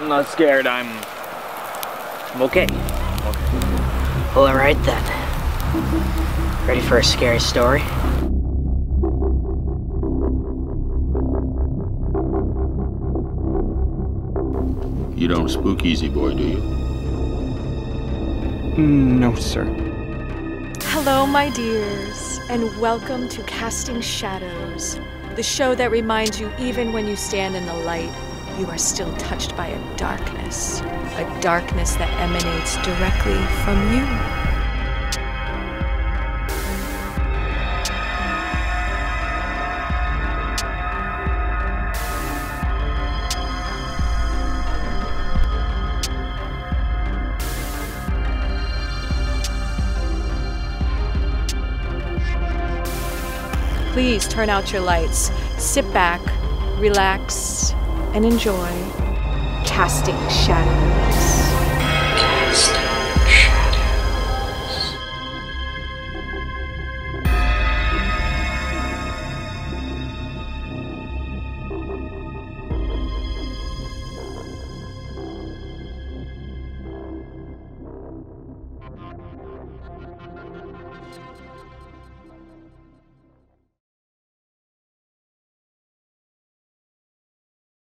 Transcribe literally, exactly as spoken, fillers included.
I'm not scared. I'm... I'm okay. okay. Well, alright then. Ready for a scary story? You don't spook easy, boy, do you? No, sir. Hello, my dears, and welcome to Casting Shadows, the show that reminds you even when you stand in the light, you are still touched by a darkness, a darkness that emanates directly from you. Please turn out your lights, sit back, relax, and enjoy Casting Shadows. Casting.